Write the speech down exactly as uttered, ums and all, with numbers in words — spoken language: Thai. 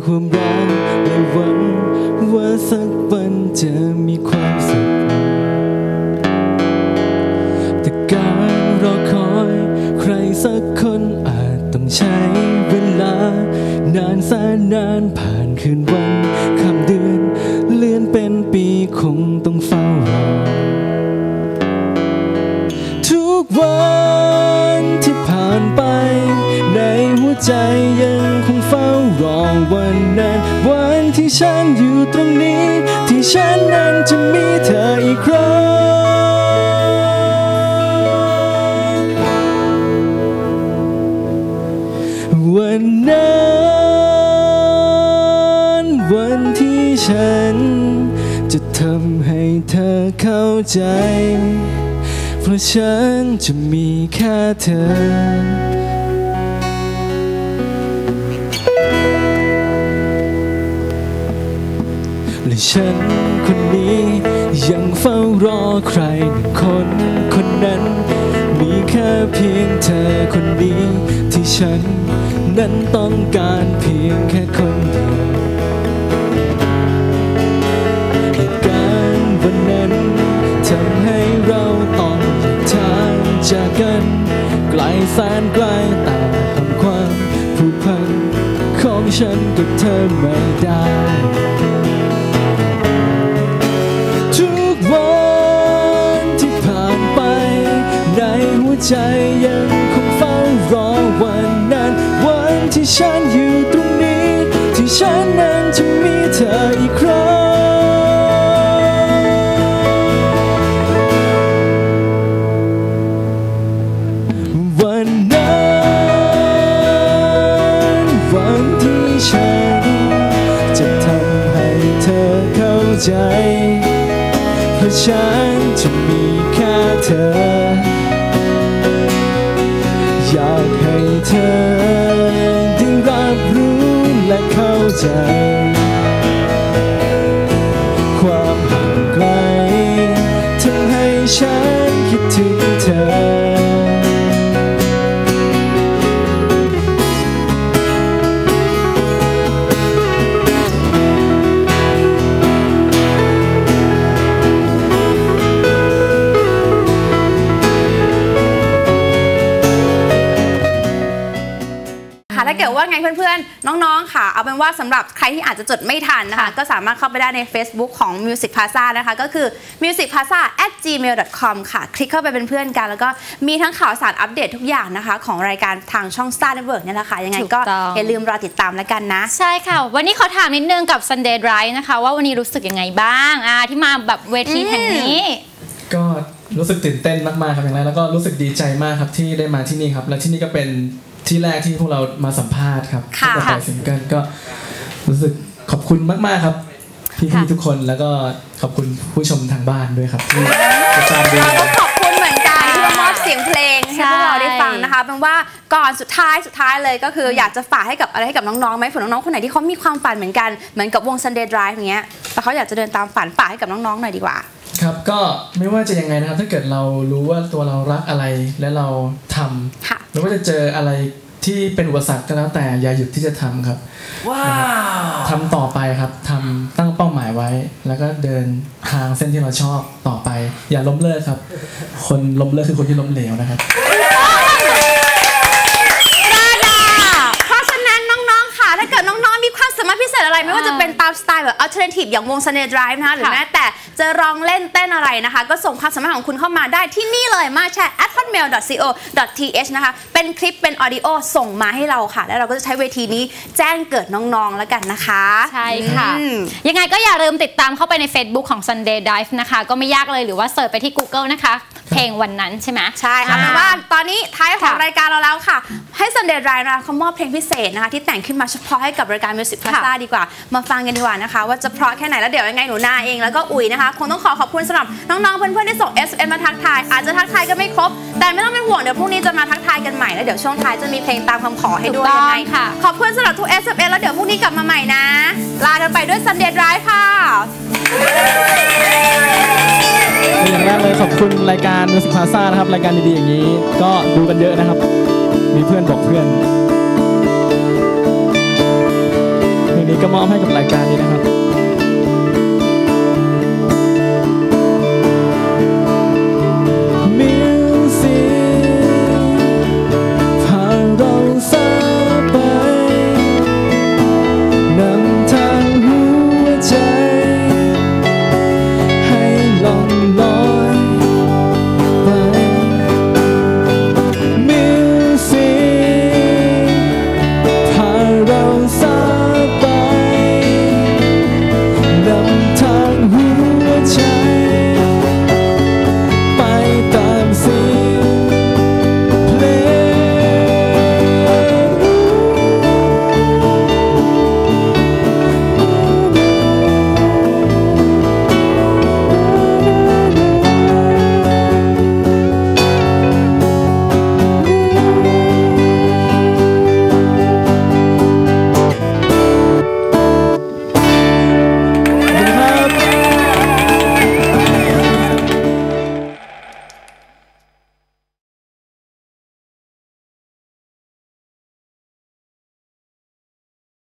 ความรักและหวังว่าสักวันจะมีความสุขแต่การรอคอยใครสักคนอาจต้องใช้เวลานานแสนนานผ่านคืนวันข้ามเดือนเลื่อนเป็นปีคงต้องเฝ้ารอทุกวันที่ผ่านไปในหัวใจยังคงเฝ้ารอวันนั้นวันที่ฉันอยู่ตรงนี้ที่ฉันนั้นจะมีเธออีกครั้งวันนั้นวันที่ฉันจะทำให้เธอเข้าใจเพราะฉันจะมีแค่เธอและฉันคนนี้ยังเฝ้ารอใครหนึ่งคนคนนั้นมีแค่เพียงเธอคนนี้ที่ฉันนั้นต้องการเพียงแค่คนเดียวเหตุการณ์วันนั้นทำให้เราต้องแยกทางจากกันไกลแสนไกลแต่ทำความผูกพันของฉันกับเธอไม่ได้ทุกวันที่ผ่านไปในหัวใจยังคงเฝ้ารอวันนั้นวันที่ฉันอยู่ตรงนี้ที่ฉันนั้นจะมีเธออีกครั้งวันนั้นวันที่ฉันจะทำให้เธอเข้าใจเพราะฉันจะมีแค่เธออยากให้เธอได้รับรู้และเข้าใจความห่างไกลทำให้ฉันคิดถึงเธอถ้าเกิดว่าไงเพื่อนๆน้องๆค่ะเอาเป็นว่าสำหรับใครที่อาจจะจดไม่ทันนะคะก็สามารถเข้าไปได้ใน Facebook ของ Music Plaza นะคะก็คือ มิวสิกพลาซ่า แอท จีเมล ดอท คอม ค่ะคลิกเข้าไปเป็นเพื่อนกันแล้วก็มีทั้งข่าวสารอัปเดตทุกอย่างนะคะของรายการทางช่อง Star Network เนี่ยแหละค่ะยังไงก็อย่าลืมรอติดตามแล้วกันนะใช่ค่ะวันนี้ขอถามนิดนึงกับ Sunday Drive นะคะว่าวันนี้รู้สึกยังไงบ้างอ่าที่มาแบบเวทีแห่งนี้ก็รู้สึกตื่นเต้นมากๆครับอย่างไรแล้วก็รู้สึกดีใจมากครับที่ได้มาที่นี่ครับและที่นี่ก็เป็นที่แรกที่พวกเรามาสัมภาษณ์ครับที่ประกาศซิงเกิลก็รู้สึกขอบคุณมากๆครับพี่ๆทุกคนแล้วก็ขอบคุณผู้ชมทางบ้านด้วยครับที่ติดตามดูก็ขอบคุณเหมือนกันที่มอบเสียงเพลงให้พวกเราได้ฟังนะคะเป็นว่าก่อนสุดท้ายสุดท้ายเลยก็คืออยากจะฝากให้กับอะไรให้กับน้องๆไหมเผื่อน้องๆคนไหนที่เขามีความฝันเหมือนกันเหมือนกับวง Sunday Drive อย่างเงี้ยแต่เขาอยากจะเดินตามฝันฝากให้กับน้องๆหน่อยดีกว่าครับก็ไม่ว่าจะยังไงนะครับถ้าเกิดเรารู้ว่าตัวเรารักอะไรและเราทำไม่ว่าจะเจออะไรที่เป็นอุปสรรคก็แล้วแต่อย่าหยุดที่จะทำครับว้าวทำต่อไปครับทำตั้งเป้าหมายไว้แล้วก็เดินทางเส้นที่เราชอบต่อไปอย่าล้มเลิกครับคนล้มเลิกคือคนที่ล้มเหลวนะครับเพราะฉะนั้นน้องๆค่ะถ้าเกิดน้องๆมีความสามารถพิเศษอะไรไม่ว่าจะเป็นตามสไตล์แบบ alternative อย่างวง Sunday Drive นะคะหรือแม้แต่จะร้องเล่นเต้นอะไรนะคะก็ส่งความสามารถของคุณเข้ามาได้ที่นี่เลยมาแชร์ แอท ฮอตเมล ดอท ซี โอ ดอท ที เอช นะคะเป็นคลิปเป็นออดิโอส่งมาให้เราค่ะแล้วเราก็จะใช้เวทีนี้แจ้งเกิดน้องๆแล้วกันนะคะใช่ค่ะยังไงก็อย่าลืมติดตามเข้าไปใน Facebook ของ Sunday Drive นะคะก็ไม่ยากเลยหรือว่าเสิร์ชไปที่ Google นะคะเพลงวันนั้นใช่ไหมใช่ค่ะแปลว่าตอนนี้ท้ายของรายการเราแล้วค่ะให้ Sunday Drive นะคะเขามอบเพลงพิเศษนะคะที่แต่งขึ้นมาเฉพาะให้กับรายการ Music Plaza ดีกว่ามาฟังกันดีกว่านะคะว่าจะเพราะแค่ไหนแล้วเดี๋ยวยังไงหนูนาเองแล้วก็อุ๋ยนะคะคงต้องขอขอบคุณสำหรับน้องๆเพื่อนๆที่ส่ง เอส เอ็ม มาทักทายอาจจะทักทายกันไม่ครบแต่ไม่ต้องเป็นห่วงเดี๋ยวพรุ่งนี้จะมาทักทายกันใหม่แล้วเดี๋ยวช่วงท้ายจะมีเพลงตามคำขอให้ด้วยยังไงค่ะขอบคุณสำหรับทุก เอส เอ็ม แล้วเดี๋ยวพรุ่งนี้กลับมาใหม่นะลากันไปด้วย Sunday Drive ค่ะอย่างแรกเลยขอบคุณรายการ Music Plaza นะครับรายการดีๆอย่างนี้ก็ดูกันเยอะนะครับมีเพื่อนบอกเพื่อนเพลงนี้ก็มอบให้กับรายการนี้นะครับ